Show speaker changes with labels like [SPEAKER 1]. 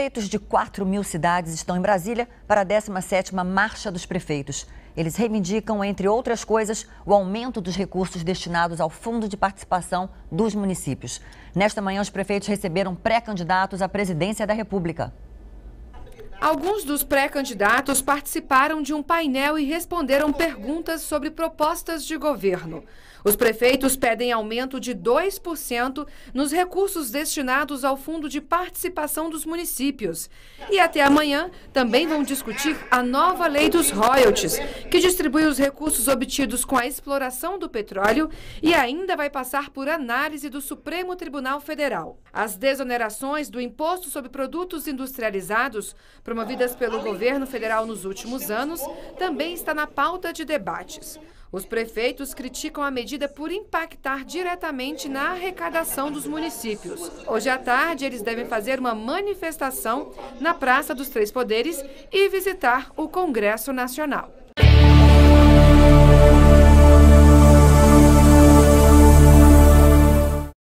[SPEAKER 1] Prefeitos de 4.000 cidades estão em Brasília para a 17ª Marcha dos Prefeitos. Eles reivindicam, entre outras coisas, o aumento dos recursos destinados ao Fundo de Participação dos municípios. Nesta manhã, os prefeitos receberam pré-candidatos à presidência da República.
[SPEAKER 2] Alguns dos pré-candidatos participaram de um painel e responderam perguntas sobre propostas de governo. Os prefeitos pedem aumento de 2% nos recursos destinados ao Fundo de Participação dos municípios. E até amanhã também vão discutir a nova lei dos royalties, que distribui os recursos obtidos com a exploração do petróleo e ainda vai passar por análise do Supremo Tribunal Federal. As desonerações do Imposto sobre Produtos Industrializados, promovidas pelo governo federal nos últimos anos, também está na pauta de debates. Os prefeitos criticam a medida por impactar diretamente na arrecadação dos municípios. Hoje à tarde, eles devem fazer uma manifestação na Praça dos Três Poderes e visitar o Congresso Nacional.